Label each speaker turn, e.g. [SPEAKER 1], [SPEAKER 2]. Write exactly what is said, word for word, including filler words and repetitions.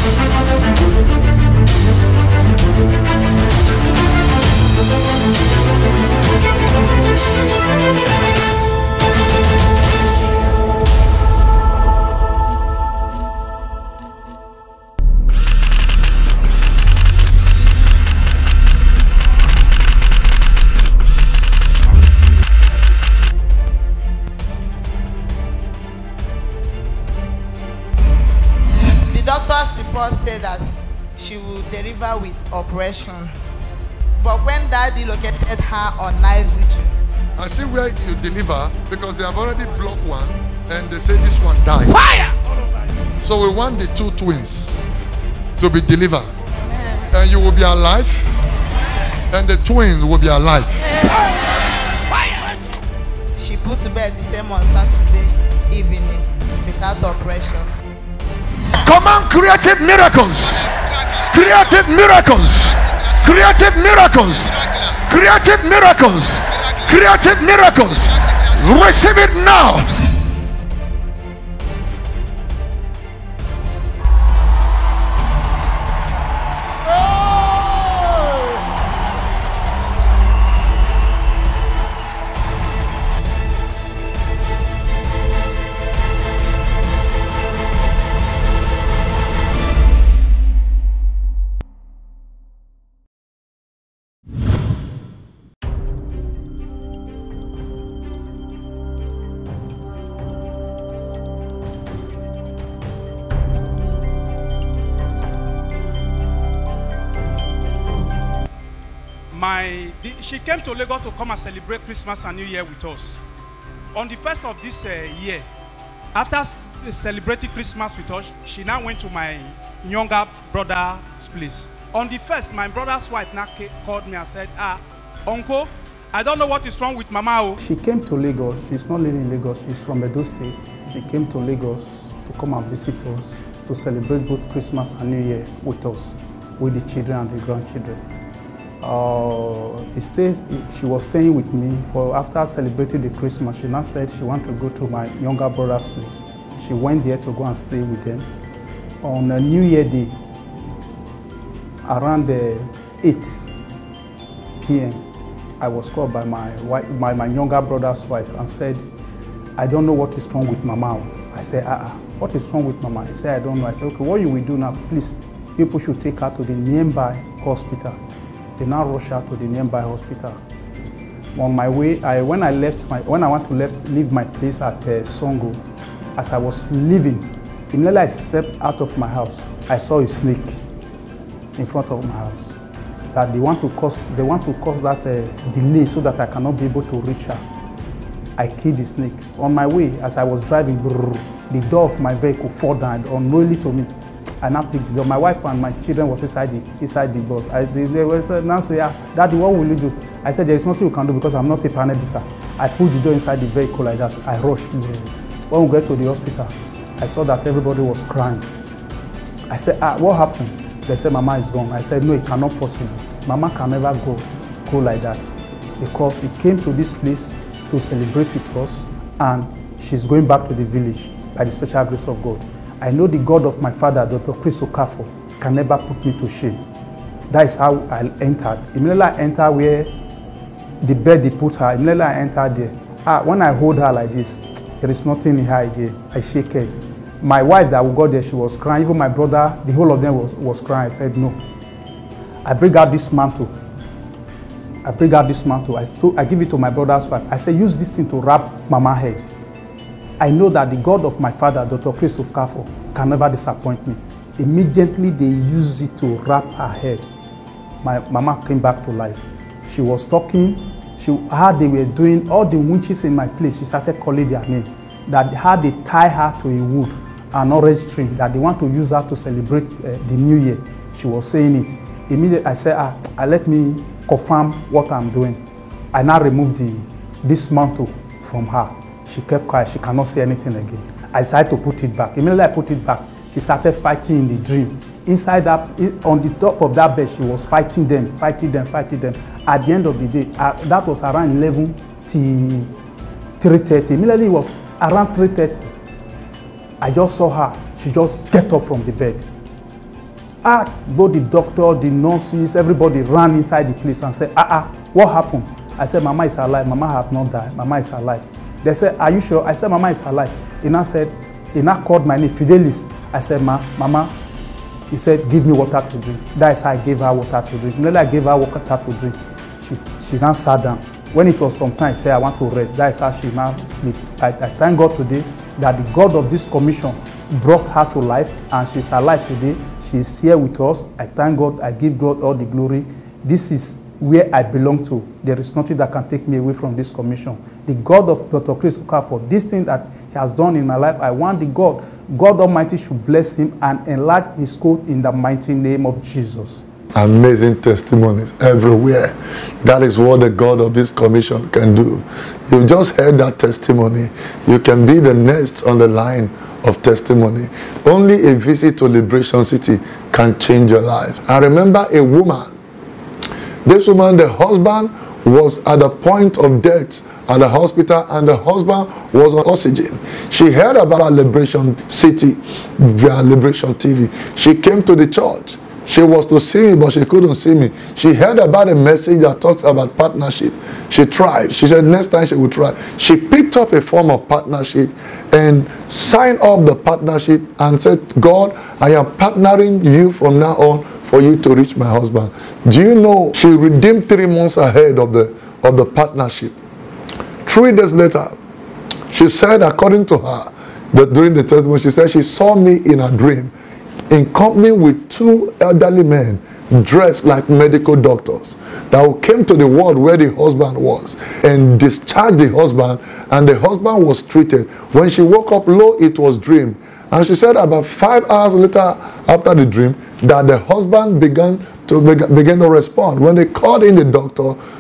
[SPEAKER 1] Said that she will deliver with operation, but when daddy located her on night vigil,
[SPEAKER 2] I see where you deliver because they have already blocked one and they say this one died.
[SPEAKER 3] Fire!
[SPEAKER 2] So we want the two twins to be delivered.
[SPEAKER 1] Amen.
[SPEAKER 2] And you will be alive and the twins will be alive.
[SPEAKER 3] Fire!
[SPEAKER 1] She put to bed the same on Saturday evening without operation.
[SPEAKER 2] Command creative miracles. Creative miracles. Creative miracles. Creative miracles. Creative miracles. Receive it now.
[SPEAKER 4] My, the, she came to Lagos to come and celebrate Christmas and New Year with us. On the first of this uh, year, after celebrating Christmas with us, she now went to my younger brother's place. On the first, my brother's wife now called me and said, ah, Uncle, I don't know what is wrong with Mama.
[SPEAKER 5] She came to Lagos. She's not living in Lagos. She's from Edo State. She came to Lagos to come and visit us, to celebrate both Christmas and New Year with us, with the children and the grandchildren. Uh, he stays, she was staying with me for after celebrating the Christmas. She now said she wanted to go to my younger brother's place. She went there to go and stay with them. On a New Year Day, around the eight p m, I was called by my, wife, my, my younger brother's wife and said, I don't know what is wrong with Mama. I said, ah, uh-uh. What is wrong with Mama? He said, I don't know. I said, okay, what you will do now, please, people should take her to the nearby hospital. They now rush her to the nearby hospital. On my way, I, when I left my, when I want to left, leave my place at uh, Songo, as I was leaving, immediately I stepped out of my house, I saw a snake in front of my house. That they want to cause, they want to cause that uh, delay so that I cannot be able to reach her. I killed the snake. On my way, as I was driving, brrr, the door of my vehicle fell down unknowingly to me. I now picked the door. My wife and my children was inside the inside the bus. I, they, they were saying, now say, ah, Daddy, what will you do? I said, there is nothing you can do because I'm not a panel beater. I pulled the door inside the vehicle like that. I rushed. When we got to the hospital, I saw that everybody was crying. I said, ah, what happened? They said, Mama is gone. I said, no, it cannot possible. Mama can never go, go like that because he came to this place to celebrate with us and she's going back to the village by the special grace of God. I know the God of my father, Doctor Chris Okafo, can never put me to shame. That is how I entered. Immediately I entered where the bed they put her, immediately I entered there. Ah, when I hold her like this, there is nothing in her again. I shake her. My wife that we got there, she was crying. Even my brother, the whole of them was, was crying. I said, no. I bring out this mantle. I bring out this mantle. I, still, I give it to my brother's wife. I said, use this thing to wrap Mama's head. I know that the God of my father, Doctor Chris Okafo, can never disappoint me. Immediately they used it to wrap her head. My mama came back to life. She was talking, she, how they were doing, all the witches in my place, she started calling their name. That how they tie her to a wood, an orange tree, that they want to use her to celebrate uh, the new year. She was saying it. Immediately I said, ah, uh, let me confirm what I'm doing. I now removed the, this mantle from her. She kept quiet, she cannot say anything again. I decided to put it back. Immediately I put it back, she started fighting in the dream. Inside that, on the top of that bed, she was fighting them, fighting them, fighting them. At the end of the day, uh, that was around eleven till three thirty. Immediately it was around three thirty. I just saw her, she just get up from the bed. Ah, both the doctor, the nurses, everybody ran inside the place and said, ah, ah, what happened? I said, Mama is alive. Mama have not died. Mama is alive. They said, are you sure? I said, Mama is alive. He now said, he now called my name, Fidelis. I said, Ma, Mama, he said, give me water to drink. That is how I gave her water to drink. When I gave her water to drink, she, she now sat down. When it was some time, she said, I want to rest. That is how she now sleep. I, I thank God today that the God of this commission brought her to life, and she's alive today. She's here with us. I thank God. I give God all the glory. This is where I belong to. There is nothing that can take me away from this commission. The God of Doctor Chris Okafor, this thing that he has done in my life, I want the God, God Almighty should bless him and enlarge his coat in the mighty name of Jesus.
[SPEAKER 2] Amazing testimonies everywhere. That is what the God of this commission can do. You just heard that testimony. You can be the next on the line of testimony. Only a visit to Liberation City can change your life. I remember a woman. This woman, the husband was at the point of death at the hospital, and the husband was on oxygen. She heard about Liberation City via Liberation T V. She came to the church. She was to see me, but she couldn't see me. She heard about a message that talks about partnership. She tried. She said next time she would try. She picked up a form of partnership and signed up the partnership and said, God, I am partnering you from now on for you to reach my husband. Do you know she redeemed three months ahead of the, of the partnership? Three days later, she said, according to her, that during the testimony, she said she saw me in a dream in company with two elderly men dressed like medical doctors that came to the ward where the husband was and discharged the husband, and the husband was treated. When she woke up, lo, it was dream. And she said about five hours later after the dream that the husband began to begin to respond. When they called in the doctor,